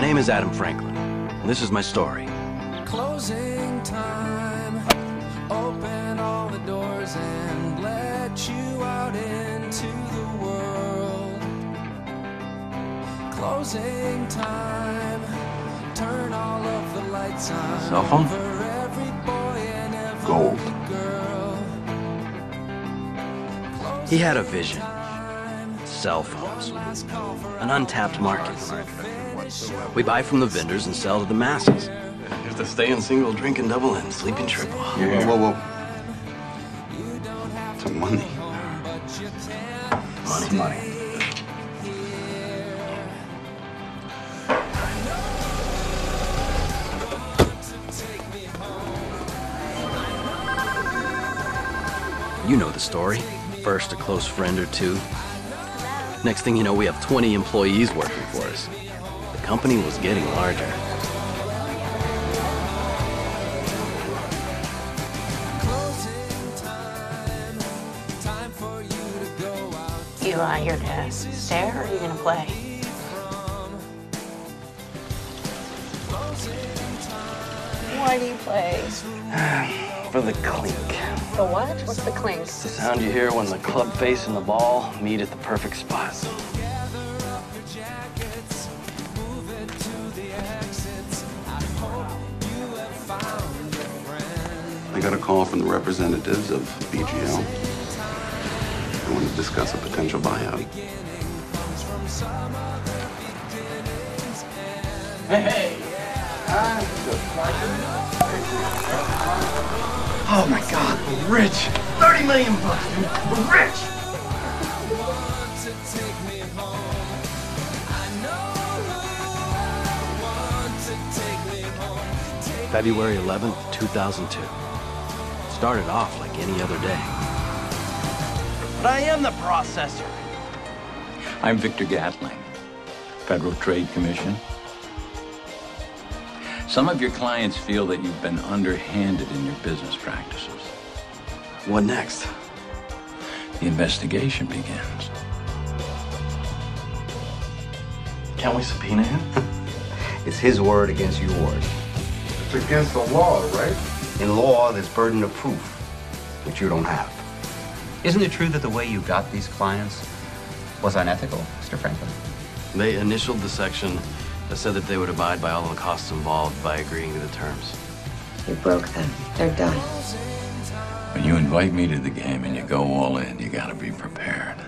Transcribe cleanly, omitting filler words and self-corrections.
name is Adam Franklin, and this is my story. Closing time. Open all the doors and let you out into the world. Closing time. Turn all of the lights on. Cell phone? For every boy and every Gold. girl. He had a vision. Cell phones. An untapped market. We buy from the vendors and sell to the masses. You have to stay in single, drink and double, and sleep in triple. Whoa. To money. Money. You know the story. First, a close friend or two. Next thing you know, we have 20 employees working for us. The company was getting larger. You here to stare, or are you gonna play? Why do you play? For the clink. The what? What's the clink? It's the sound you hear when the club face and the ball meet at the perfect spot. I got a call from the representatives of BGL. I want to discuss a potential buyout. Hey! Oh my God, we're rich! 30 million bucks, dude! We're rich! February 11th, 2002. Started off like any other day. But I am the processor. I'm Victor Gatling, Federal Trade Commission. Some of your clients feel that you've been underhanded in your business practices. What next? The investigation begins. Can't we subpoena him? It's his word against yours. It's against the law, right? In law, there's burden of proof, which you don't have. Isn't it true that the way you got these clients was unethical, Mr. Franklin? They initialed the section that said that they would abide by all the costs involved by agreeing to the terms. You broke them. They're done. When you invite me to the game and you go all in, you gotta be prepared.